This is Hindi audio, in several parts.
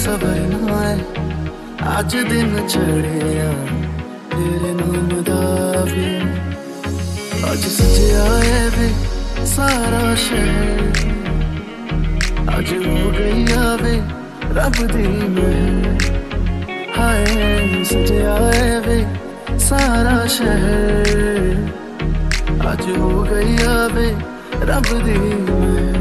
सबर ना है अज दिन चढ़िया तेरे नाम दा वे अज सजया है वे सारा शहर अज हो गई वे रब दी महर हाय सजया है वे सारा शहर अज हो गई वे रब दी महर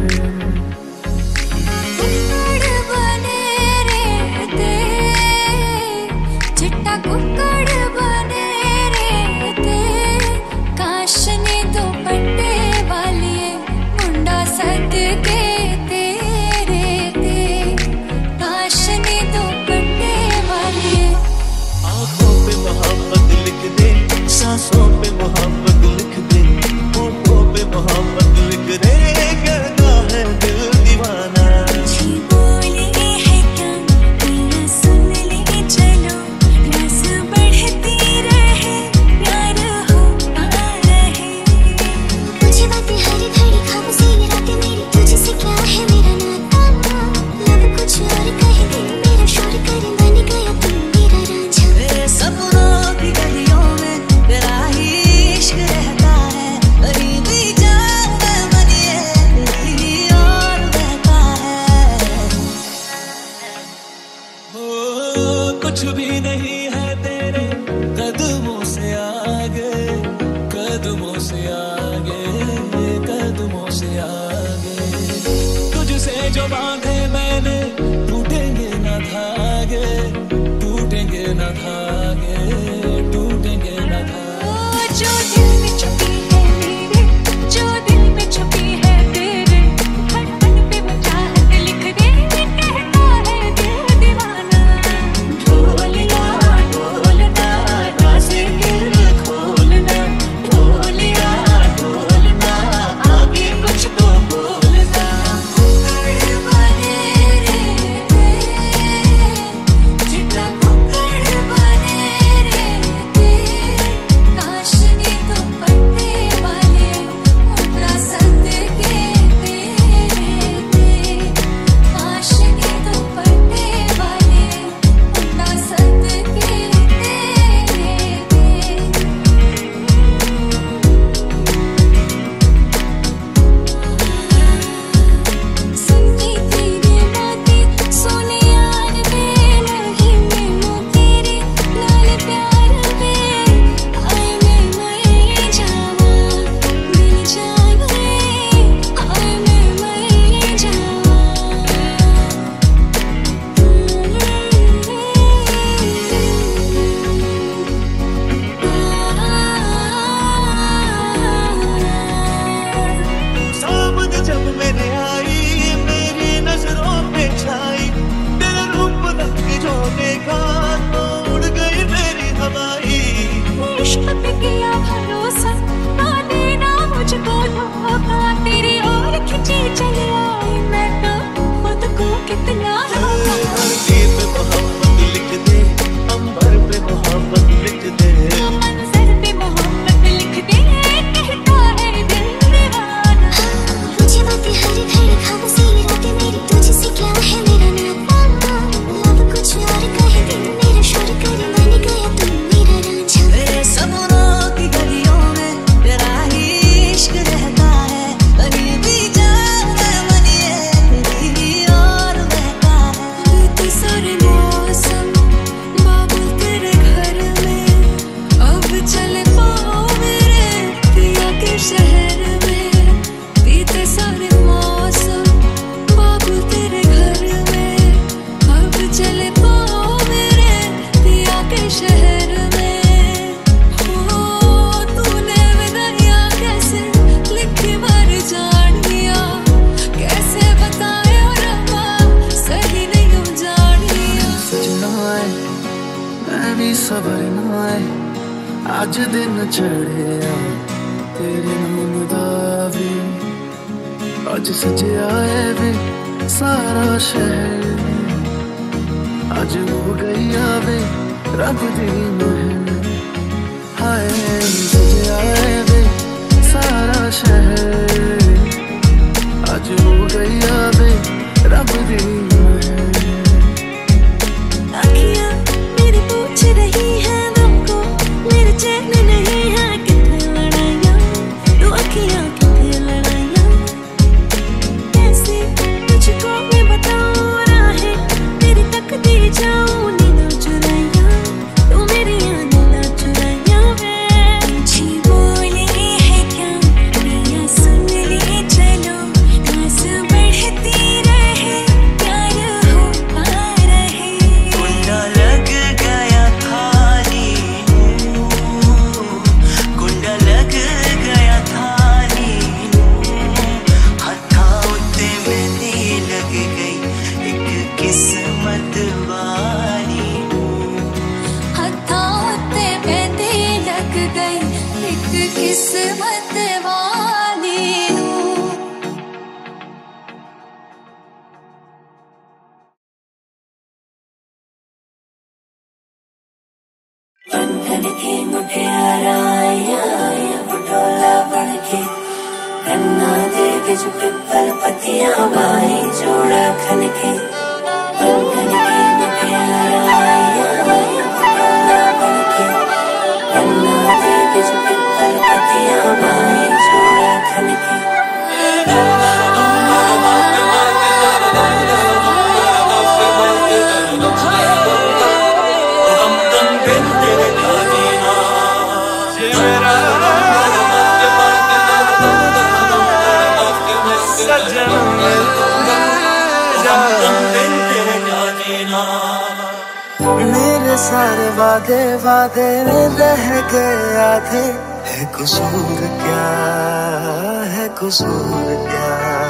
सांसों पे मोहब्बत लिख दे, होठों पे मोहब्बत लिख दे, कहता है दिल दीवाना। जी बोले है क्या ना सुन ले चलो, रस बढ़ती रहे प्यार होता रहे। मुझे बातें हर घड़ी ख्वाब सी रातें मेरी तुझसे क्या है मेरा नाता, लब कुछ और कह दे मेरा शोर कर बन गया तुम मेरा रांझा। सपनों की गलियों में तेरा ही इश्क रहता है, कहीं भी जाऊं मैं बनिए तेरी और रहता है। हो कुछ भी नहीं है तेरे कदमों से आगे, कदमों से आगे, कदमों से आगे। तुझसे जो बांधे मैंने टूटेंगे ना धागे, टूटेंगे ना धागे, टूटेंगे ना धागे। जो दिल में छुपी है मेरे, जो दिल में छुपी है तेरे, धड़कन पे चाहत लिख दे, कहता है दिल दीवाना। ढोलिया ढोलना राज़े दिल खोलना, ढोलिया ढोलना आगे कुछ तो बोलना। कुक्कड़ बने रे जितना कुक्कड़ बने रे काशनी तो पट्टे वाले उतना सदके तेरे, काशनी तो पट्टे वाले उतना सदके तेरे। सुनती तेरी बातें सोने यार में नहीं मैं तेरे लाल प्यार में आए मैं मर जावा दिल जाने आए मैं मर जावा। सामन जब मैंने आई मेरी नजरों पे छाई, तेरा रूप रंग जो देखा तो उड़ गई मेरी हवाई। इश्क पे किया भरोसा ना देना मुझको धोखा, तेरी ओर खिंची चली आई मैं तो खुद को कितना धरती पे मोहब्बत लिख दे, अंबर पे मोहब्बत लिख दे, मंजर पे मोहब्बत लिख दे, कहता है दिल दीवाना। मुझे बातें हर घड़ी ख्वाब सी रातें मेरी तुझसे क्या है मेरा नाता, लब कुछ और कह दे मेरा शोर कर बन गया तुम मेरा रांझा। सपनों की गलियों में तेरा ही इश्क रहता है, कहीं भी जाऊं मैं बनिए तेरी और रहता है। बीते सारे मौसम बाबुल तेरे घर में, अब चले पाओ मेरे पिया के शहर में। बीते सारे मौसम बाबुल तेरे घर में, अब चले पाओ मेरे पिया के शहर में। हो तूने विदाइयां कैसे लिखी मर जानिया, कैसे बताए रब्बा सही नहीं जानिया। सजना है मैं भी सबर ना है अज दिन चढ़िया तेरे नाम दा वे अज सजया है वे सारा शहर अज हो गई वे रब दी महर हाय सजया है वे सारा शहर अज हो गई वे रब दी महर। किस्मत वाली हूँ। बंधन के मुटियारा आया बटोला बनके, गन्ना दे बिच पिपल पतियां बाई जोड़ा खनके। बंधन के मुटियारा आया बटोला बनके, गन्ना दे बिच पिपल पतियां बाई जोड़ा खनके। मेरे सारे वादे वादे रह गए आधे, है कसूर क्या, है कसूर क्या।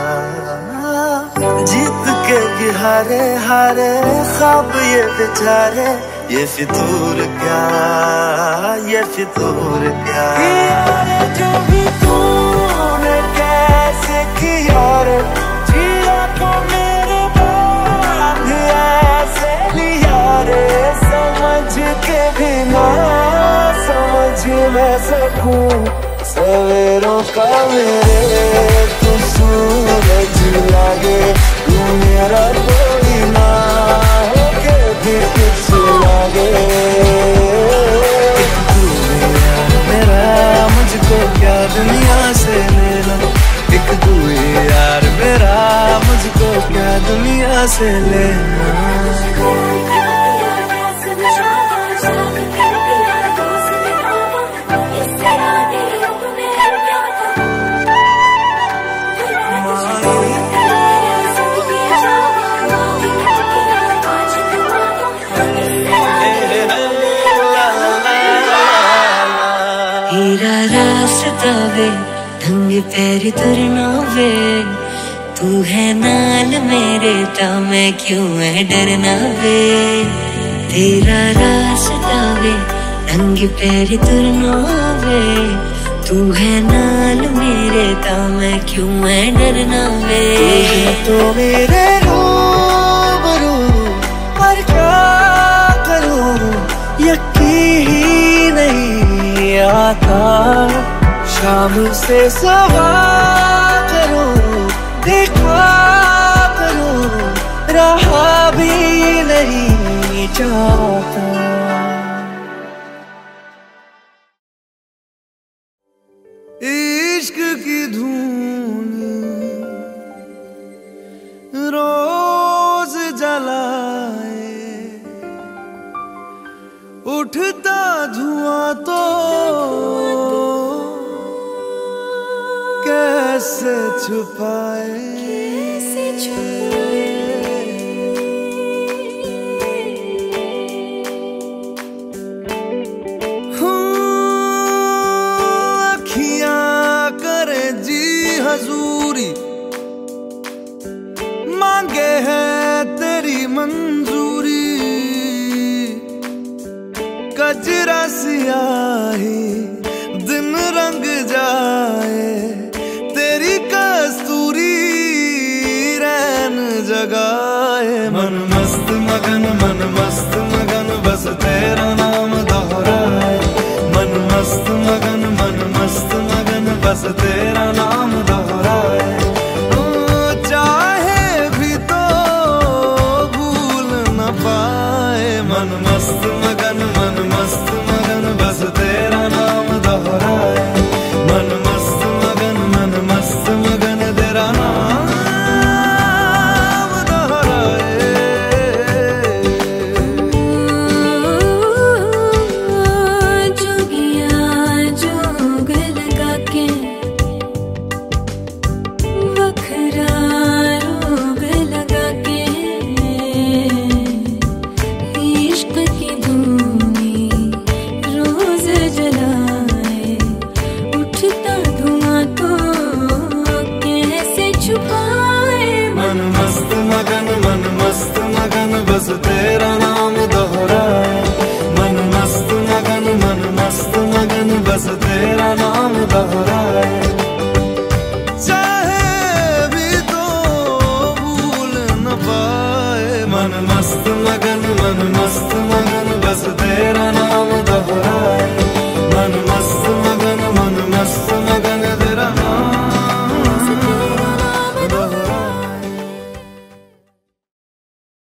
जीत के भी हारे हारे ख्वाब ये बेचारे, ये फितूर क्या, ये फितूर क्या। जो भी तूने कैसे किया रे, जिया को मेरे बाद ऐसे लिया रे, समझ के भी ना समझ न सकूं सवेरों का मेरे, तू सूरज लागे, तू मेरा कोई ना होके भी कुछ लागे। एक तू यार मेरा, मुझको क्या दुनिया से लेना, एक तू यार मेरा, मुझको क्या दुनिया से लेना। हीरा रास्ता वे ढंग पैरी तुरना वे, तू है नाल मेरे ता मैं क्यों है डरना वे। तेरा रास्ता वे ढंग पैरी तुरना वे, तू है नाल मेरे ता मैं क्यों है डरना वे। तो मेरे रूबरू पर क्या करूं, यकीन ही नहीं आता। शाम से सवार करूं, देखा करूं, रहा भी नहीं चाहता। इश्क की धून रोज जलाए, उठता धुआं तो कैसे छुपाए। अखियां करे जी हजूरी, मांगे है तेरी मंजूरी। कजरा सियाही दिन रंग जाए, तेरी कस्तूरी रैन जगाए। मन मस्त मगन बस तेरा नाम दोहराए। मन मस्त मगन बस तेरा नाम दोहराए। चाहे भी तो भूल न पाए। मन मस्त मगन बस तेरा नाम दोहराए। मन मस्त मगन तेरा नाम दोहराए। नाम दोहराए। चाहे भी तो भूल न पाए, मन मस्त मगन बस तेरा नाम दोहराए।